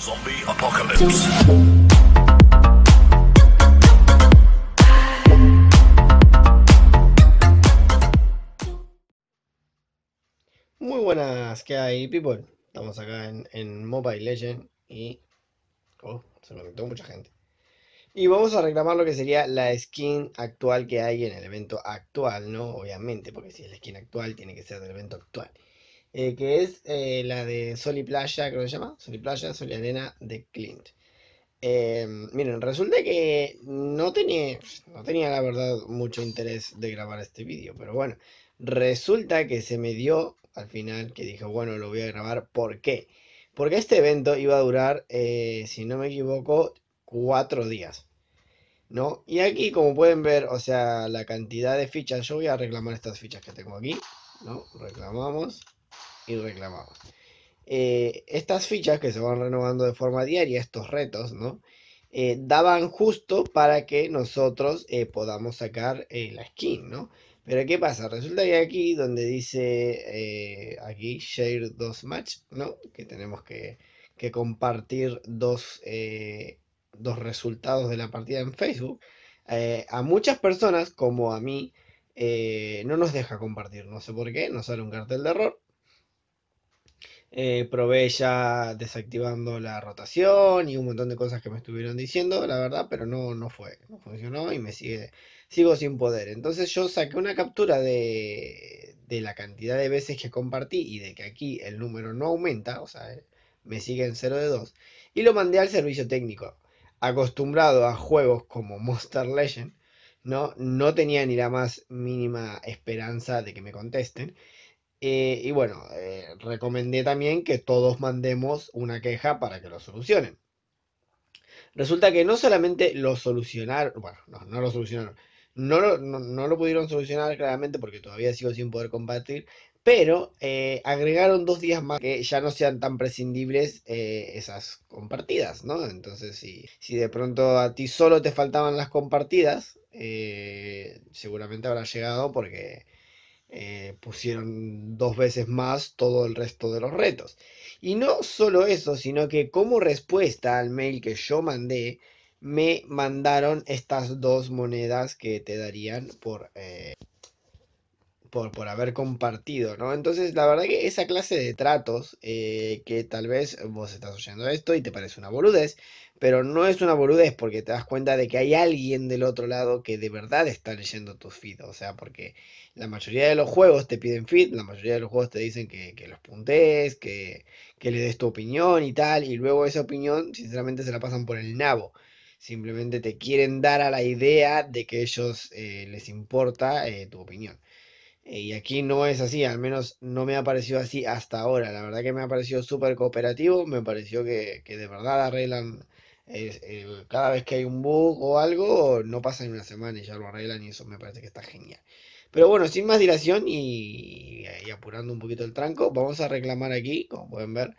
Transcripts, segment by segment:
Zombie Apocalypse. Muy buenas, ¿qué hay, people? Estamos acá en Mobile Legends y... Oh, se conectó mucha gente. Y vamos a reclamar lo que sería la skin actual que hay en el evento actual, ¿no? Obviamente, porque si es la skin actual, tiene que ser del evento actual. Que es la de Sol y Playa, creo que se llama. Sol y Playa, Sol y Arena de Clint. Miren, resulta que no tenía la verdad mucho interés de grabar este vídeo, pero bueno, resulta que se me dio al final que dije, bueno, lo voy a grabar. ¿Por qué? Porque este evento iba a durar, si no me equivoco, 4 días, ¿no? Y aquí, como pueden ver, o sea, la cantidad de fichas, yo voy a reclamar estas fichas que tengo aquí, ¿no? Reclamamos y reclamamos. Estas fichas que se van renovando de forma diaria, estos retos, ¿no? Daban justo para que nosotros podamos sacar la skin, ¿no? Pero ¿qué pasa? Resulta que aquí donde dice, aquí, Share 2 Match, ¿no? Que tenemos que compartir dos resultados de la partida en Facebook. A muchas personas, como a mí, no nos deja compartir, no sé por qué, nos sale un cartel de error. Probé ya desactivando la rotación y un montón de cosas que me estuvieron diciendo, la verdad, pero no funcionó y sigo sin poder. Entonces yo saqué una captura de la cantidad de veces que compartí y de que aquí el número no aumenta, o sea, me sigue en 0 de 2, y lo mandé al servicio técnico. Acostumbrado a juegos como Monster Legend, no tenía ni la más mínima esperanza de que me contesten. Y bueno, recomendé también que todos mandemos una queja para que lo solucionen. Resulta que no solamente lo solucionaron, bueno, no lo solucionaron, no lo pudieron solucionar claramente porque todavía sigo sin poder combatir, pero agregaron 2 días más que ya no sean tan prescindibles esas compartidas, ¿no? Entonces, si de pronto a ti solo te faltaban las compartidas, seguramente habrá llegado porque pusieron 2 veces más todo el resto de los retos. Y no solo eso, sino que como respuesta al mail que yo mandé, me mandaron estas 2 monedas que te darían por haber compartido, ¿no? Entonces, la verdad que esa clase de tratos, que tal vez vos estás oyendo esto y te parece una boludez, pero no es una boludez porque te das cuenta de que hay alguien del otro lado que de verdad está leyendo tus feeds, o sea, porque la mayoría de los juegos te piden feed, la mayoría de los juegos te dicen que los puntes, que le des tu opinión y tal, y luego esa opinión, sinceramente, se la pasan por el nabo. Simplemente te quieren dar a la idea de que ellos les importa tu opinión. Y aquí no es así, al menos no me ha parecido así hasta ahora. La verdad que me ha parecido súper cooperativo, me pareció que de verdad arreglan cada vez que hay un bug o algo, no pasa en una semana y ya lo arreglan y eso me parece que está genial. Pero bueno, sin más dilación y apurando un poquito el tranco, vamos a reclamar aquí, como pueden ver,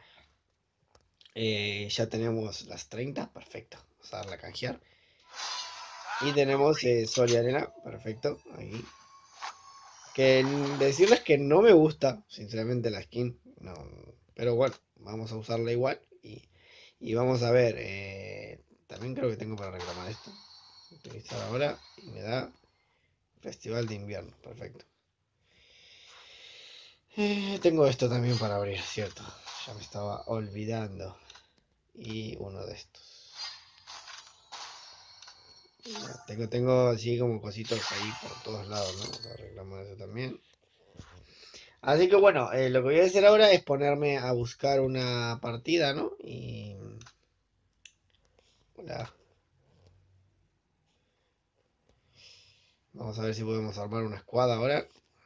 ya tenemos las 30, perfecto. Vamos a darle a canjear. Y tenemos Sol y Arena, perfecto, aquí. Que decirles que no me gusta, sinceramente, la skin. No, pero bueno, vamos a usarla igual. Y vamos a ver. También creo que tengo para reclamar esto. Utilizar ahora y me da Festival de Invierno. Perfecto. Tengo esto también para abrir, cierto. Ya me estaba olvidando. Y uno de estos. Tengo así como cositos ahí por todos lados, ¿no? Vamos a reclamar eso también. Así que bueno, lo que voy a hacer ahora es ponerme a buscar una partida, ¿no? Y... Hola. Vamos a ver si podemos armar una squad ahora.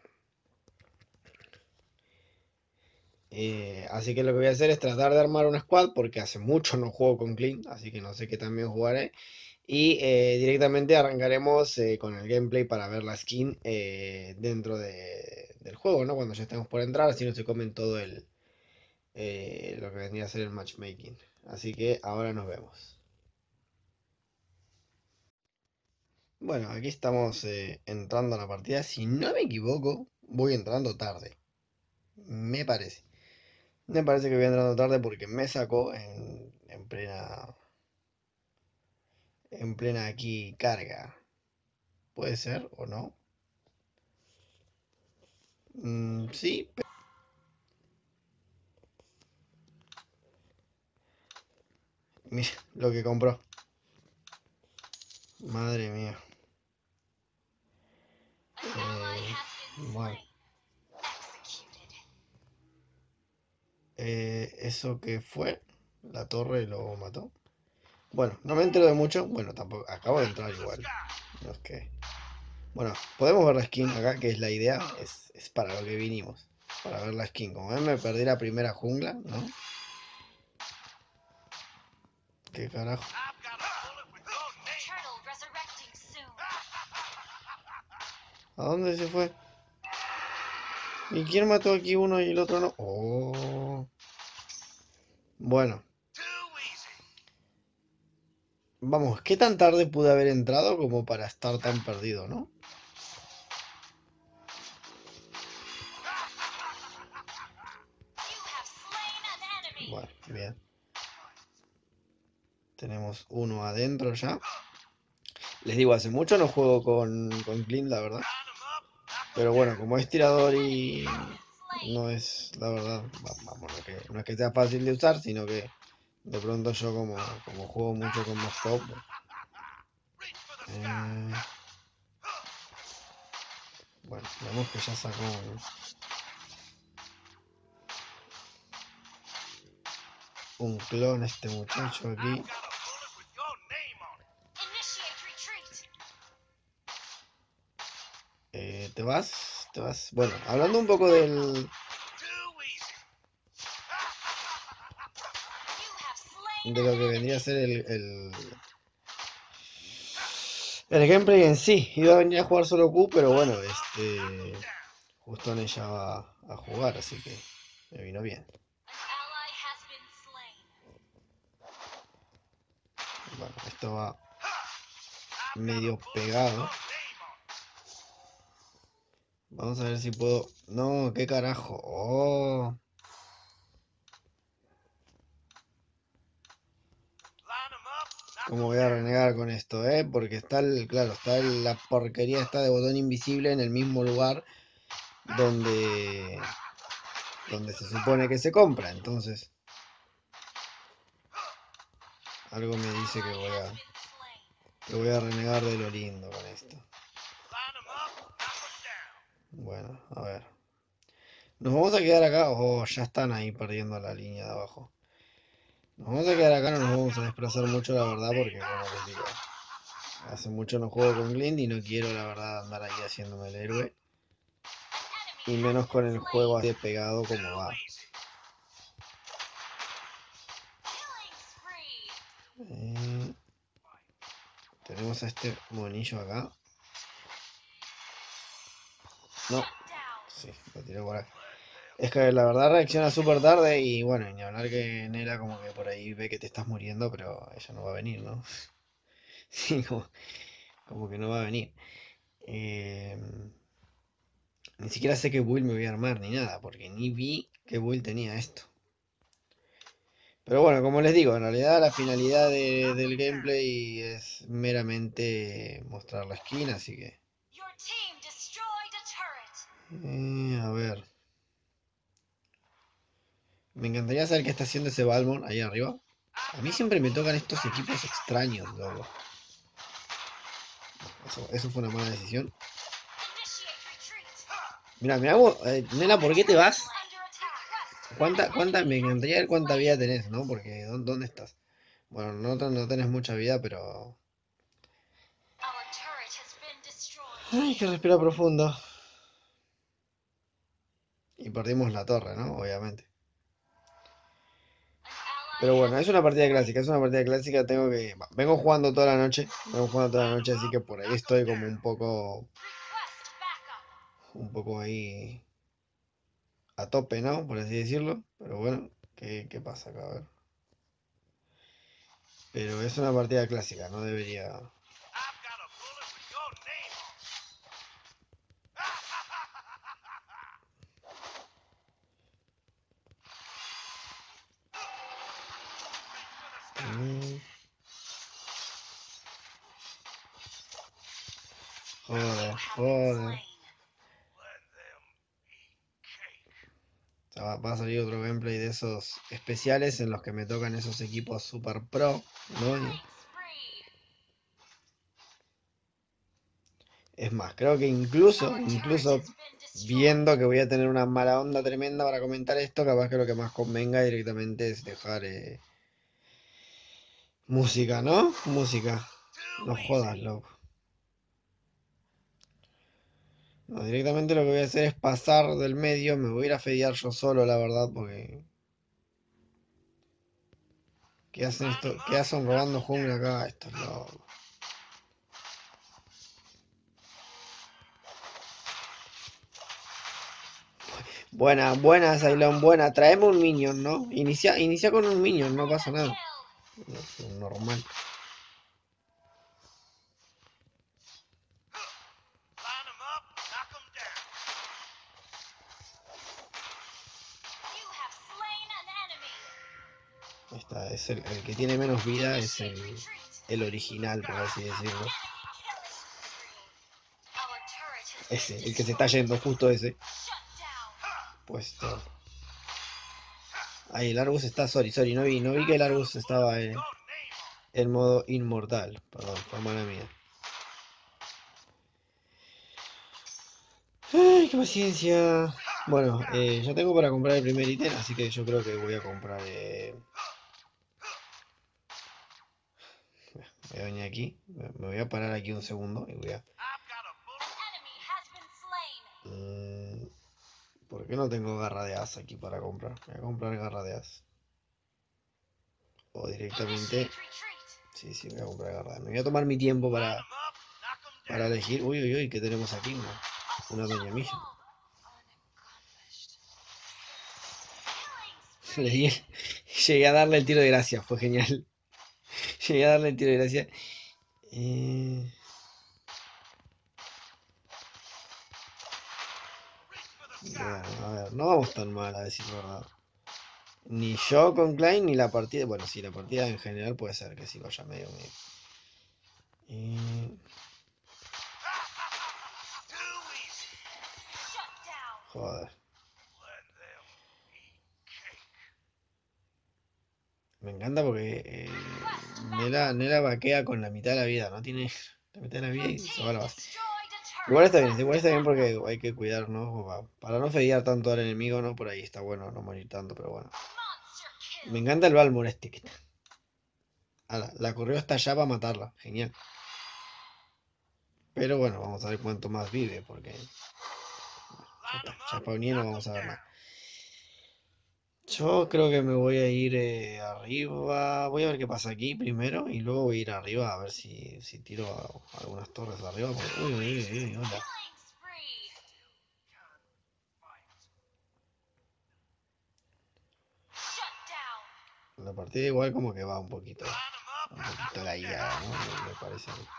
Así que lo que voy a hacer es tratar de armar una squad porque hace mucho no juego con Clean, así que no sé qué tan bien jugaré. Y directamente arrancaremos con el gameplay para ver la skin dentro del juego, ¿no? Cuando ya estemos por entrar, así no se comen todo lo que vendría a ser el matchmaking. Así que ahora nos vemos. Bueno, aquí estamos entrando a la partida. Si no me equivoco, voy entrando tarde. Me parece. Me parece que voy entrando tarde porque me sacó en en plena aquí carga. ¿Puede ser o no? Sí. Mira lo que compró. Madre mía. Bueno. ¿Eso qué fue? La torre lo mató. Bueno, no me entero de mucho. Bueno, tampoco. Acabo de entrar igual. No es que. Bueno, podemos ver la skin acá, que es la idea. Es para lo que vinimos. Para ver la skin. Como ven, me perdí la primera jungla, ¿no? ¿Qué carajo? ¿A dónde se fue? ¿Y quién mató aquí uno y el otro no? Oh. Bueno. Vamos, ¿qué tan tarde pude haber entrado como para estar tan perdido, no? Bueno, bien. Tenemos uno adentro ya. Les digo, hace mucho no juego con Clint, la verdad. Pero bueno, como es tirador y no es, la verdad, vamos, no es que sea fácil de usar, sino que de pronto yo como juego mucho con más top. Bueno, vemos que ya sacó un clon este muchacho aquí. ¿Te vas? ¿Te vas? Bueno, hablando un poco de lo que vendría a ser el gameplay en sí. Iba a venir a jugar solo Q, pero bueno, justo en ella va a jugar, así que me vino bien. Bueno, esto va medio pegado. Vamos a ver si puedo... No, qué carajo. Oh. ¿Cómo voy a renegar con esto, Porque está claro, está la porquería esta de botón invisible en el mismo lugar donde se supone que se compra, entonces algo me dice que voy a renegar de lo lindo con esto. Bueno, a ver. Nos vamos a quedar acá. Oh, ya están ahí perdiendo la línea de abajo. Nos vamos a quedar acá, no nos vamos a desplazar mucho, la verdad, porque como les digo, hace mucho no juego con Glint y no quiero, la verdad, andar ahí haciéndome el héroe. Y menos con el juego así de pegado como va. Tenemos a este monillo acá. No. Sí, lo tiré por acá. Es que la verdad reacciona súper tarde y bueno, ni hablar que Nela como que por ahí ve que te estás muriendo, pero ella no va a venir, ¿no? Sí, como que no va a venir. Ni siquiera sé qué build me voy a armar ni nada, porque ni vi qué build tenía esto. Pero bueno, como les digo, en realidad la finalidad del gameplay es meramente mostrar la skin, así que... a ver. Me encantaría saber qué está haciendo ese Balmon ahí arriba. A mí siempre me tocan estos equipos extraños, loco. Eso fue una mala decisión. Mira, nena, ¿por qué te vas? Me encantaría ver cuánta vida tenés, ¿no? Porque, ¿dónde estás? Bueno, no tenés mucha vida, pero... Ay, que respira profundo. Y perdimos la torre, ¿no? Obviamente. Pero bueno, es una partida clásica, vengo jugando toda la noche, así que por ahí estoy como un poco ahí a tope, ¿no? Por así decirlo. Pero bueno, ¿qué pasa acá? A ver. Pero es una partida clásica, no debería... Joder, joder. O sea, va a salir otro gameplay de esos especiales en los que me tocan esos equipos super pro, ¿no? Es más, creo que incluso viendo que voy a tener una mala onda tremenda para comentar esto, capaz que lo que más convenga directamente es dejar música, ¿no? Música. No jodas, loco. No, directamente lo que voy a hacer es pasar del medio, me voy a ir a fedear yo solo, la verdad, porque... ¿Qué hacen esto? ¿Qué hacen robando jungla acá? Estos locos. Buena, buena, Cylon, buena. Traeme un minion, ¿no? Inicia con un minion, no pasa nada. Normal. Ahí está, es el que tiene menos vida, es el original, por así decirlo. Ese, el que se está yendo, justo ese. Puesto. Ahí, el Argus está, sorry, no vi que el Argus estaba en modo inmortal. Perdón, fue mala mía. Ay, qué paciencia. Bueno, ya tengo para comprar el primer ítem, así que yo creo que voy a comprar... voy a venir aquí, me voy a parar aquí un segundo y voy a... ¿Por qué no tengo garra de as aquí para comprar? Voy a comprar garra de as. O directamente... Sí, voy a comprar garra de as. Me voy a tomar mi tiempo para elegir... Uy, uy, uy, ¿qué tenemos aquí? Una doña Milla. Llegué a darle el tiro de gracia, fue genial. Llegué a darle el tiro de gracia. Bueno, a ver, no vamos tan mal, a decir verdad. Ni yo con Klein ni la partida. Bueno, sí, la partida en general puede ser que sí vaya medio. Joder. Me encanta porque Nela vaquea con la mitad de la vida, ¿no? Tiene la mitad de la vida y se va a la base. Igual está bien porque hay que cuidar, ¿no? Para no fedear tanto al enemigo, ¿no? Por ahí está bueno no morir tanto, pero bueno. Me encanta el Balmor este que está. La corrió hasta allá para matarla, genial. Pero bueno, vamos a ver cuánto más vive, porque... Ya está, ya spawné, no vamos a ver más. Yo creo que me voy a ir arriba. Voy a ver qué pasa aquí primero y luego voy a ir arriba a ver si tiro algunas torres de arriba. Uy, uy, uy, uy, hola. La partida igual como que va un poquito la guiada, ¿no? Me parece a mí.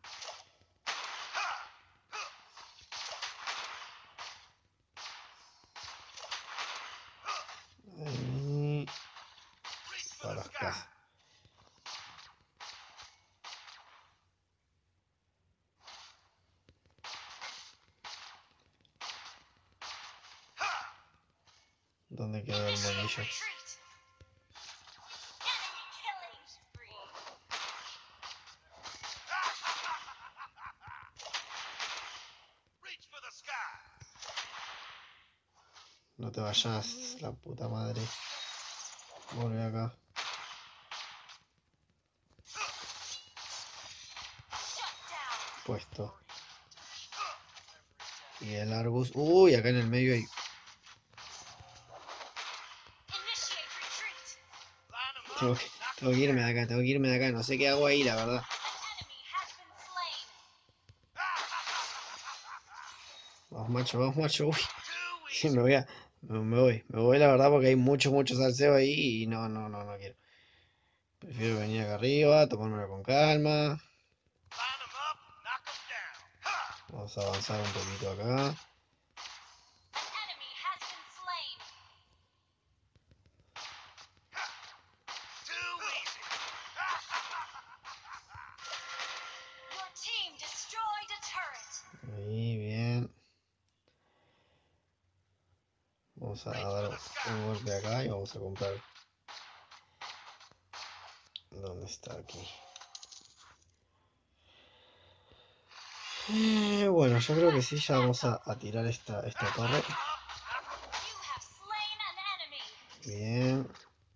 Para las casas. ¿Dónde quedó el monillo? No te vayas, la puta madre. Volve acá. Puesto. Y el Argus. Uy, acá en el medio hay... Tengo que irme de acá, no sé qué hago ahí, la verdad. Vamos macho, uy. Sí, me voy la verdad porque hay mucho salseo ahí y no quiero. Prefiero venir acá arriba, tomármelo con calma. Vamos a avanzar un poquito acá. Ahí, bien. Vamos a dar un golpe acá y vamos a comprar. ¿Dónde está aquí? Bueno, yo creo que sí, ya vamos a tirar esta torre. Bien.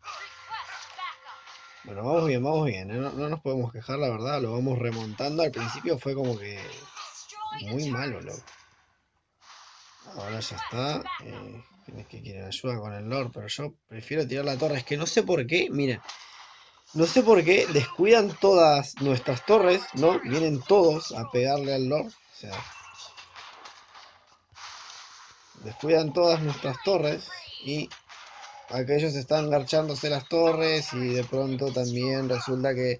Bueno, vamos bien, ¿eh? No nos podemos quejar, la verdad, lo vamos remontando. Al principio fue como que muy malo, loco. Ahora ya está. Tienes que quieren ayuda con el Lord, pero yo prefiero tirar la torre. Es que no sé por qué, miren. No sé por qué descuidan todas nuestras torres, ¿no? Vienen todos a pegarle al Lord. O sea, descuidan todas nuestras torres y aquellos están garchándose las torres y de pronto también resulta que...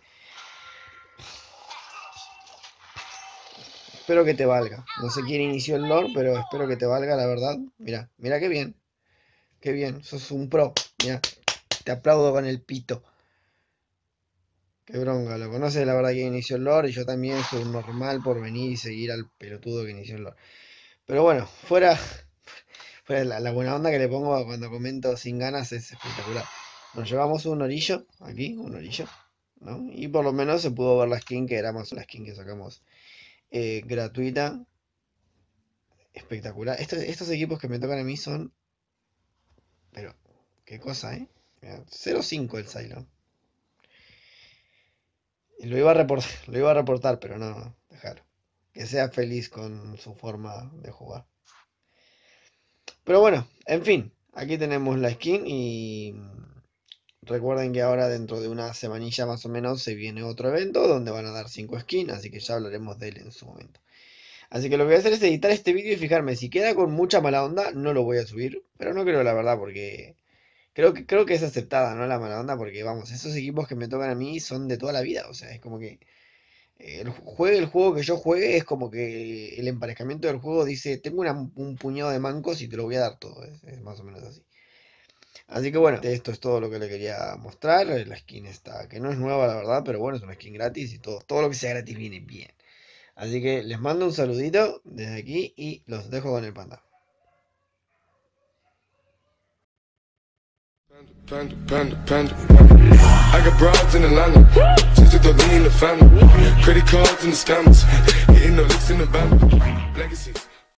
Espero que te valga. No sé quién inició el Lord, pero espero que te valga, la verdad. Mira, mira qué bien. Qué bien, sos un pro. Mira, te aplaudo con el pito. Qué bronca, lo conoces la verdad que inició el Lord y yo también soy un normal por venir y seguir al pelotudo que inició el Lord. Pero bueno, fuera la buena onda que le pongo cuando comento sin ganas es espectacular. Nos llevamos un orillo, aquí, un orillo, ¿no? Y por lo menos se pudo ver la skin que éramos la skin que sacamos gratuita. Espectacular. Estos equipos que me tocan a mí son... Pero, qué cosa, ¿eh? 0-5 el Cylon. Y lo iba a reportar, pero no, dejar. Que sea feliz con su forma de jugar. Pero bueno, en fin, aquí tenemos la skin y recuerden que ahora dentro de una semanilla más o menos se viene otro evento donde van a dar 5 skins, así que ya hablaremos de él en su momento. Así que lo que voy a hacer es editar este vídeo y fijarme, si queda con mucha mala onda no lo voy a subir, pero no creo la verdad porque creo que es aceptada, ¿no? La mala onda porque vamos, esos equipos que me tocan a mí son de toda la vida, o sea, es como que juegue el juego que yo juegue, es como que el emparejamiento del juego dice, tengo un puñado de mancos y te lo voy a dar todo, es más o menos así. Así que bueno, esto es todo lo que le quería mostrar. La skin está, que no es nueva la verdad, pero bueno, es una skin gratis y todo lo que sea gratis viene bien. Así que les mando un saludito desde aquí y los dejo con el panda. Panda. I got broads in Atlanta, just to the lean the family. Credit cards and the scammers, hitting the licks in the van. Legacies.